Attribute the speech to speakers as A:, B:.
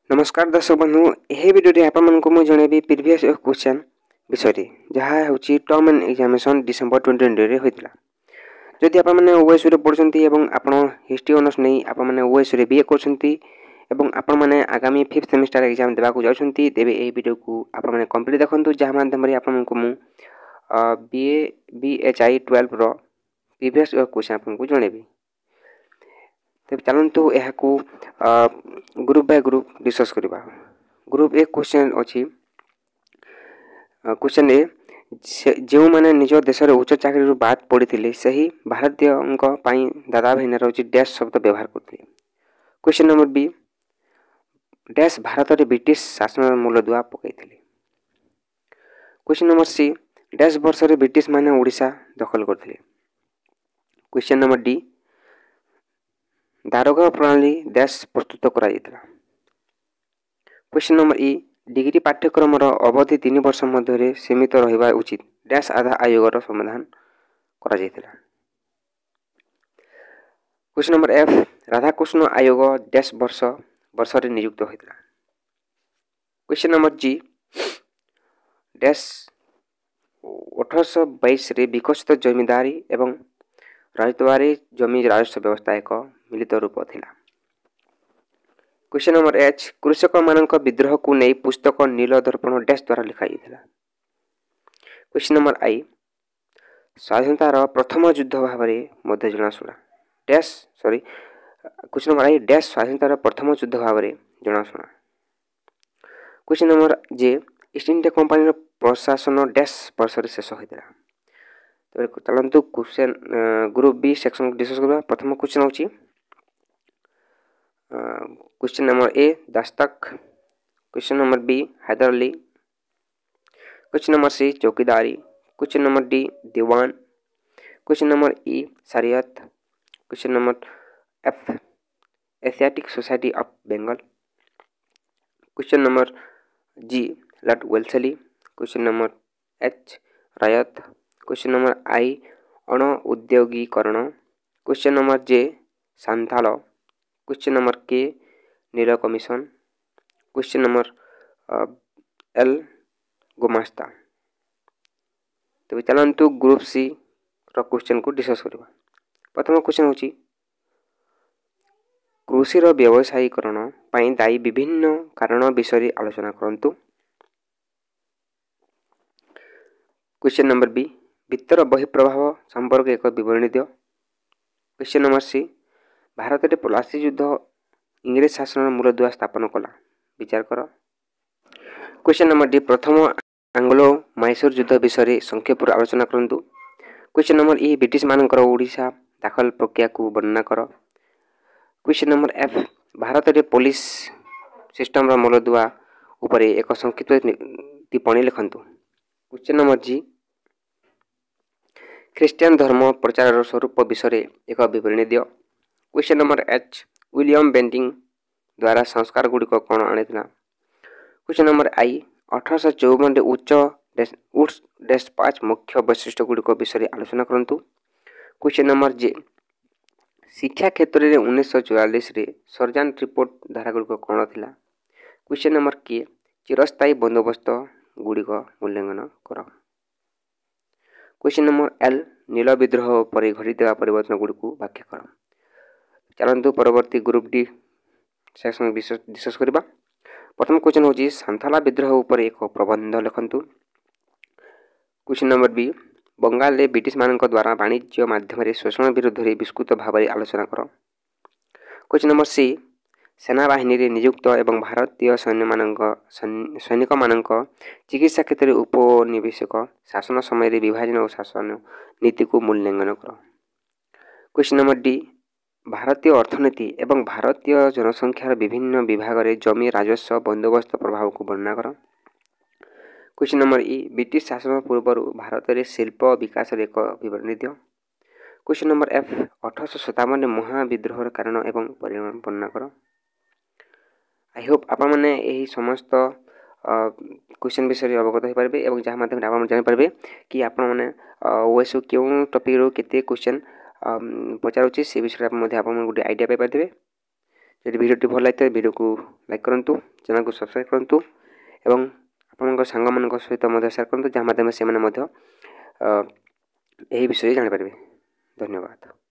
A: नमस्कार दर्शक बंधु यह वीडियो आपको मुझे जनइबी प्रीवियस क्वेश्चन विषय जहाँ हूँ टर्म एंड एग्जामिनेशन डिसेम्बर 2020 होता जदि आपने ओएसयू पढ़ुंट आप हिस्ट्री ऑनर्स नहीं आपने ओएसयू बीए कर आगामी 5th सेमेस्टर एग्जाम देवाक जाऊँगी तेज यही वीडियो को आपने कंप्लीट देखूँ जहाँ मध्यम आपको BHI 12 प्रीवियस क्वेश्चन आपको जनइबी तेज चलतु यह ग्रुप बाय ग्रुप डिस्कस करवा। ग्रुप ए क्वेश्चन अच्छी क्वेश्चन ए जो मैंने निज देशर उच्च चाकरी बाद पड़ी से ही भारतीय दादा भाईनार हूँ डैश शब्द व्यवहार करते। Question number B dash Bharat में ब्रिटिश शासन मूलदुआ पकई। क्वेश्चन नंबर सी डैश वर्ष ब्रिटिश माने ओडिशा दखल करते। क्वेश्चन नंबर डी दारोगा प्रणाली डैश प्रस्तुत करा। क्वेश्चन नंबर ई डिग्री पाठ्यक्रम अवधि 3 वर्ष मध्य सीमित रहा उचित डैश आधार आयोगर समाधान करा। क्वेश्चन नंबर एफ राधाकृष्ण आयोग डैश वर्ष नियुक्त होता। क्वेश्चन नंबर जी डैश 1822 विकसित जमींदारी एवं राजद्वारी जमी राजस्व व्यवस्था एक मिलित रूप थिला। क्वेश्चन नंबर एच कृषक मानक विद्रोह को नहीं पुस्तक नील दर्पण डैश द्वारा लिखाई। क्वेश्चन नंबर आई स्वाधीनतार प्रथम युद्ध भाव में जनाशुना dash question number I dash स्वाधीनतार प्रथम युद्ध भाव में जनाशुना। Question number J East India company प्रशासन डैश वर्ष शेष होता। तो चलतु question group B section discuss करवा। प्रथम क्वेश्चन होची क्वेश्चन नंबर ए दस्तक। Question number B Haidar Ali. Question number C चौकीदारी। क्वेश्चन नंबर डी दीवान। क्वेश्चन नंबर ई शरीयत। Question number F Asiatic society of Bengal. Question number G Lord Wellesley. Question number H रायत। Question number I अण उद्योगीकरण। Question number J Santhal. Question number K नील commission. Question number L गोमास्ता। तो चलतु group C question को discuss करवा। प्रथम क्वेश्चन होची कृषि व्यवसायीकरण दायी विभिन्न कारण विषय आलोचना करंतु। क्वेश्चन नंबर बी भित्तर बहिप्रभाव संपर्क एक विवरणी दियो। क्वेश्चन नंबर सी भारत में पलासी युद्ध इंग्रेज शासन मूलदुआ स्थापन कला विचार कर। क्वेश्चन नंबर डी प्रथम आंग्लो मैसूर युद्ध विषय संक्षेप आलोचना करंतु। क्वेश्चन नंबर ई ब्रिटिश मानकर ओडिशा दाखल प्रक्रिया को वर्णना कर। क्वेश्चन नंबर एफ भारत में पुलिस सिस्टम मूलदुआ उपर एक संक्षिप्त टिप्पणी लिखंतु। क्वेश्चन नंबर जी ख्रीस्टियन धर्म प्रचार स्वरूप विषय एक विवरणी दियो। Question number H William Bentinck द्वारा संस्कार गुड़िक कौन आनी। क्वेश्चन नंबर आई 1854 उच्च डैश 5 मुख्य वैशिष्ट्य गुड़िक विषय आलोचना करंतु। क्वेश्चन नंबर जे शिक्षा क्षेत्र में 1944 सरजान रिपोर्ट धारा गुड़िक कौन थिला। क्वेश्चन नंबर के चिरस्थायी बंदोबस्त गुड़िक मूल्यांकन कर। क्वेश्चन नंबर एल नील विद्रोह पर घटी परिवर्तन गुड़िक व्याख्या कर। चलतु परवर्ती ग्रुप डी सेक्शन डिस्कस करवा। प्रथम क्वेश्चन होची सांथाला विद्रोह उपर एक प्रबंध लिखंतु। क्वेश्चन नंबर बी बंगाल में ब्रिटिश मानक द्वारा वाणिज्य माध्यम शोषण विरुद्ध विस्तृत भाव में आलोचना कर। क्वेश्चन नंबर सी सेनाबाहिनी नियुक्त एवं भारतीय सैनिक मानक चिकित्सा क्षेत्र में उपनिवेशक शासन समय विभाजन और शासन नीति को मूल्यांकन कर। क्वेश्चन नंबर डी भारतीय अर्थनीति एवं भारतीय जनसंख्यार विभिन्न विभाग में जमी राजस्व बंदोबस्त प्रभाव को वर्णना कर। क्वेश्चन नंबर ई ब्रिटिश शासन पूर्व भारत में शिल्प विकास एक विवरणी दियो। क्वेश्चन नंबर एफ 1857 महाविद्रोह कारण एवं परिणाम वर्णना कर। आई होप आप मैंने यही समस्त क्वेश्चन विषय अवगत हो पारे और जहाँ माध्यम आप जापर कि आप ओएसयू क्यों टॉपिक रो केते क्वेश्चन पचारूँ से विषय आप गोटे आइडिया पाइपर। ଯଦି भिडियोटी भल लगे भिडियो को लाइक करूँ, चैनल को सब्सक्राइब करूँ एवं आपंक सांग सहित सेयार करूँ जहाँ माध्यम से यही विषय जानीपारे। धन्यवाद।